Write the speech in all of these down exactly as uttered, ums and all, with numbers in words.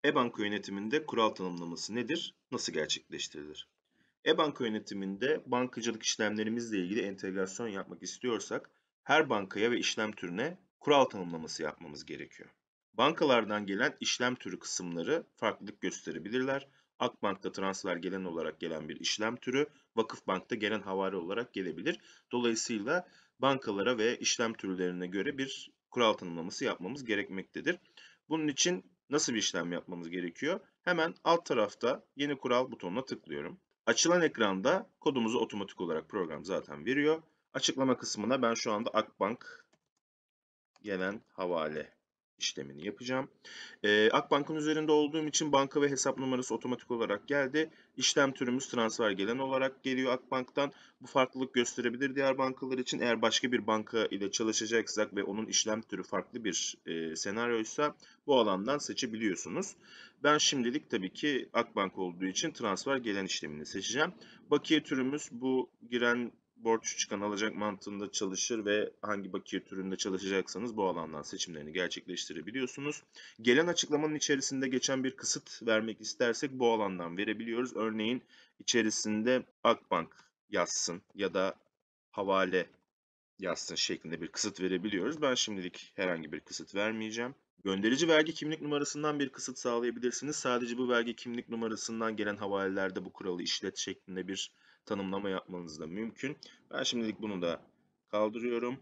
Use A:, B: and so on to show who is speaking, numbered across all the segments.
A: E-banka yönetiminde kural tanımlaması nedir? Nasıl gerçekleştirilir? E-banka yönetiminde bankacılık işlemlerimizle ilgili entegrasyon yapmak istiyorsak her bankaya ve işlem türüne kural tanımlaması yapmamız gerekiyor. Bankalardan gelen işlem türü kısımları farklılık gösterebilirler. Akbank'ta transfer gelen olarak gelen bir işlem türü, Vakıfbank'ta gelen havale olarak gelebilir. Dolayısıyla bankalara ve işlem türlerine göre bir kural tanımlaması yapmamız gerekmektedir. Bunun için nasıl bir işlem yapmamız gerekiyor? Hemen alt tarafta yeni kural butonuna tıklıyorum. Açılan ekranda kodumuzu otomatik olarak program zaten veriyor. Açıklama kısmına ben şu anda Akbank gelen havale işlemini yapacağım. Ee, Akbank'ın üzerinde olduğum için banka ve hesap numarası otomatik olarak geldi. İşlem türümüz transfer gelen olarak geliyor Akbank'tan. Bu farklılık gösterebilir diğer bankalar için. Eğer başka bir banka ile çalışacaksak ve onun işlem türü farklı bir e, senaryoysa bu alandan seçebiliyorsunuz. Ben şimdilik tabii ki Akbank olduğu için transfer gelen işlemini seçeceğim. Bakiye türümüz bu giren borç çıkan alacak mantığında çalışır ve hangi bakiye türünde çalışacaksanız bu alandan seçimlerini gerçekleştirebiliyorsunuz. Gelen açıklamanın içerisinde geçen bir kısıt vermek istersek bu alandan verebiliyoruz. Örneğin içerisinde Akbank yazsın ya da havale yazsın şeklinde bir kısıt verebiliyoruz. Ben şimdilik herhangi bir kısıt vermeyeceğim. Gönderici vergi kimlik numarasından bir kısıt sağlayabilirsiniz. Sadece bu vergi kimlik numarasından gelen havalelerde bu kuralı işlet şeklinde bir tanımlama yapmanız da mümkün. Ben şimdilik bunu da kaldırıyorum.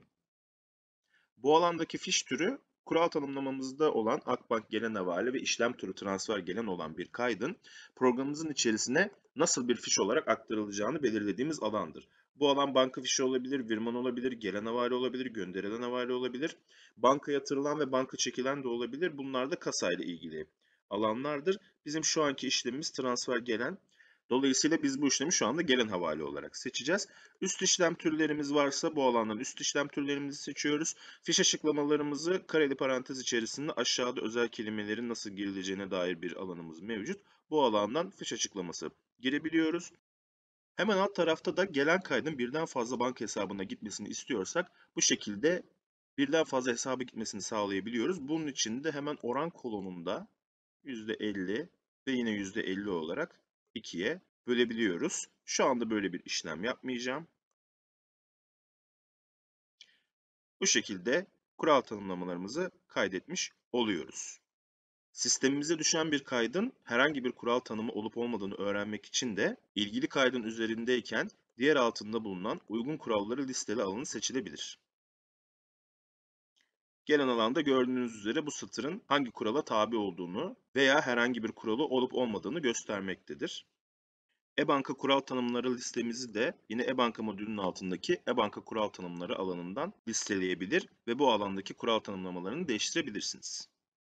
A: Bu alandaki fiş türü kural tanımlamamızda olan Akbank gelen havale ve işlem türü transfer gelen olan bir kaydın programımızın içerisine nasıl bir fiş olarak aktarılacağını belirlediğimiz alandır. Bu alan banka fişi olabilir, virman olabilir, gelen havale olabilir, gönderilen havale olabilir, banka yatırılan ve banka çekilen de olabilir. Bunlar da kasayla ilgili alanlardır. Bizim şu anki işlemimiz transfer gelen. Dolayısıyla biz bu işlemi şu anda gelen havale olarak seçeceğiz. Üst işlem türlerimiz varsa bu alandan üst işlem türlerimizi seçiyoruz. Fiş açıklamalarımızı kareli parantez içerisinde aşağıda özel kelimelerin nasıl girileceğine dair bir alanımız mevcut. Bu alandan fiş açıklaması girebiliyoruz. Hemen alt tarafta da gelen kaydın birden fazla banka hesabına gitmesini istiyorsak bu şekilde birden fazla hesaba gitmesini sağlayabiliyoruz. Bunun için de hemen oran kolonunda yüzde elli ve yine yüzde elli olarak ikiye bölebiliyoruz. Şu anda böyle bir işlem yapmayacağım. Bu şekilde kural tanımlamalarımızı kaydetmiş oluyoruz. Sistemimize düşen bir kaydın herhangi bir kural tanımı olup olmadığını öğrenmek için de ilgili kaydın üzerindeyken diğer altında bulunan uygun kuralları listeli alanı seçilebilir. Gelen alanda gördüğünüz üzere bu satırın hangi kurala tabi olduğunu veya herhangi bir kuralı olup olmadığını göstermektedir. E-banka kural tanımları listemizi de yine e-banka modülünün altındaki e-banka kural tanımları alanından listeleyebilir ve bu alandaki kural tanımlamalarını değiştirebilirsiniz.